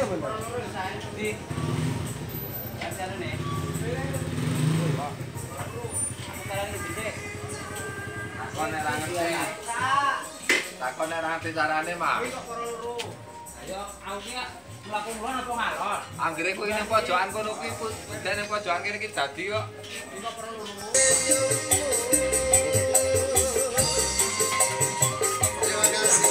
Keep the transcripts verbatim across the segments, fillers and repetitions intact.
bener. Di. Kan anu nih. Aku sekarang ini gede. Takon nek ra ngerti. Takon nek ra ngerti carane, Mas. Ayo, aku ki mlaku mulon apa ngalor? Anggere kuwi ning pojokan kono kuwi dan ning pojokan kene iki dadi kok. Iku perlu. Terima kasih.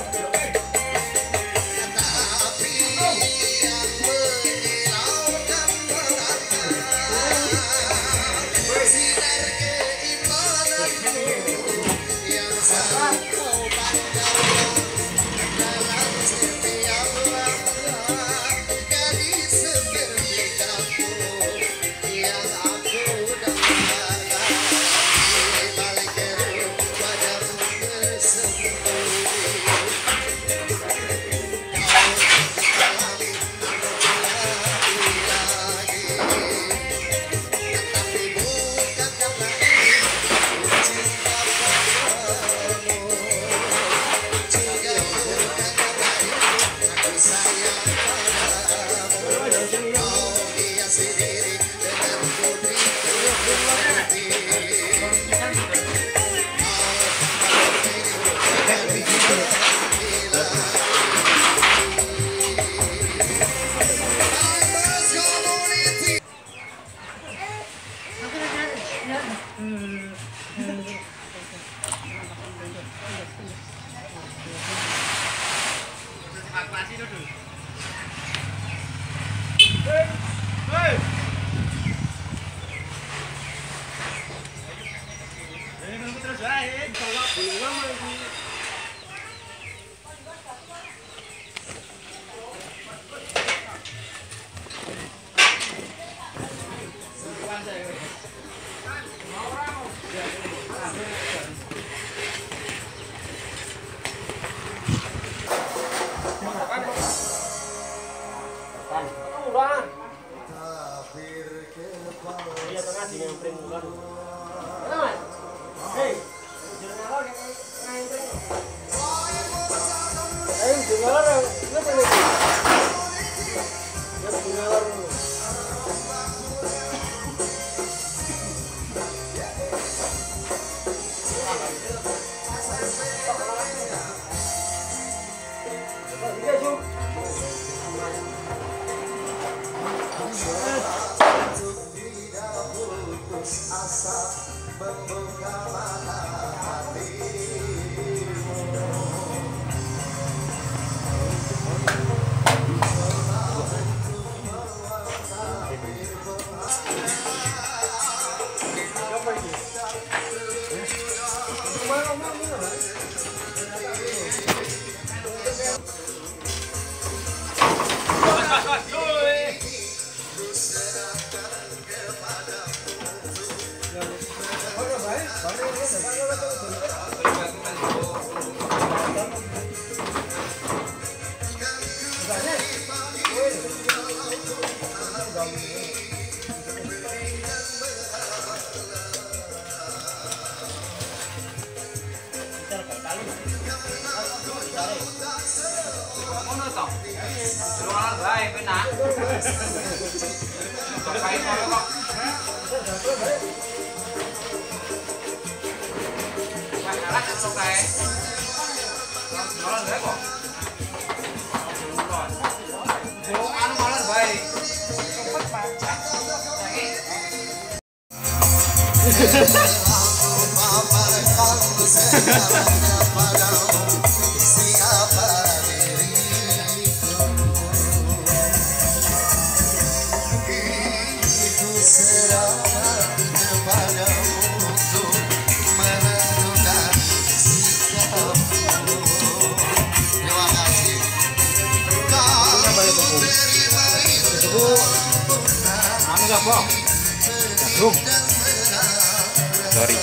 Sorry.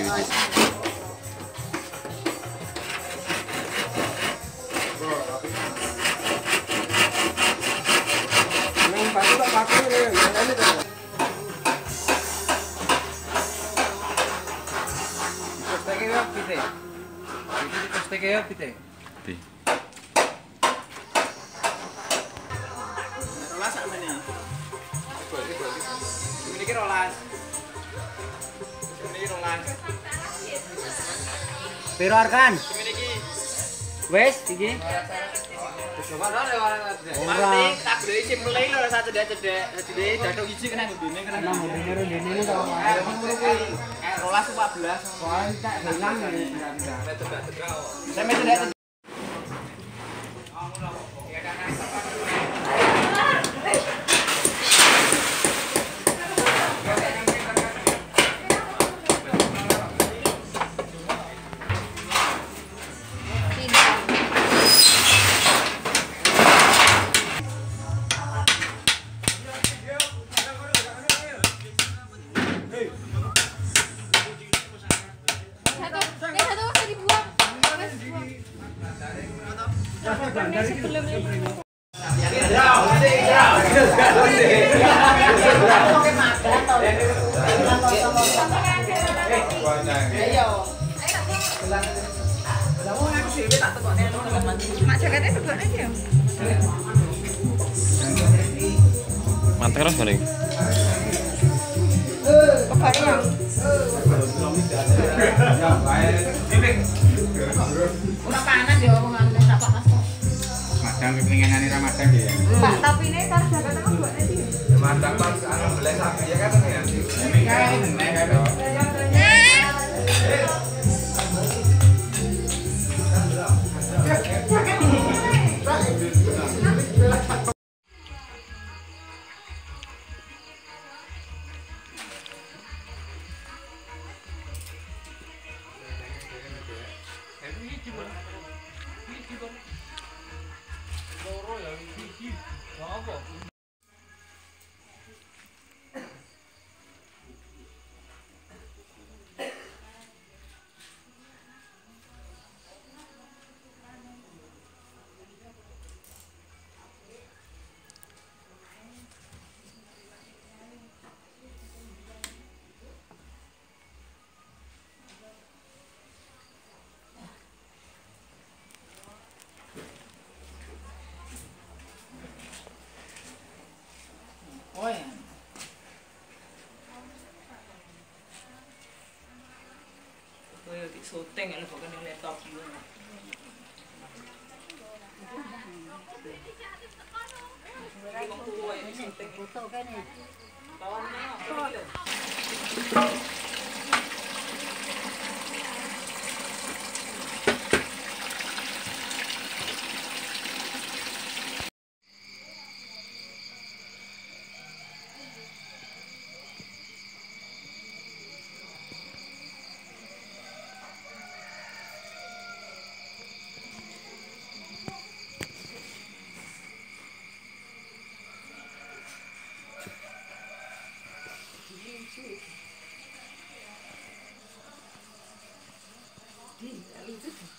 Rolas sak meneh. Ini ki rolas. Ini rolas. Piro arkan? Ini ki Wes iki. coba ora Mati tak beli sim mulai lho rasa cedek-cedek. Jadi datuk iji kena ngene kena. Nang ngene dene to. Eh rolas empat belas. Soal tak hilang ngene. Sampe cedek. Mak jaketnya sebelah aja ya? Mantap terus paling. Kebayang. Ora panas ya omongan tak panas kok. Madang kepengenane Ramadan ya. Pak, tapi ini karo jaketnya kan buat nanti. Madang pas anu boleh sapi ya kan ya. Ini kan nek Oh ya. Koyo di syuting ana bukan ning laptop iki. Di,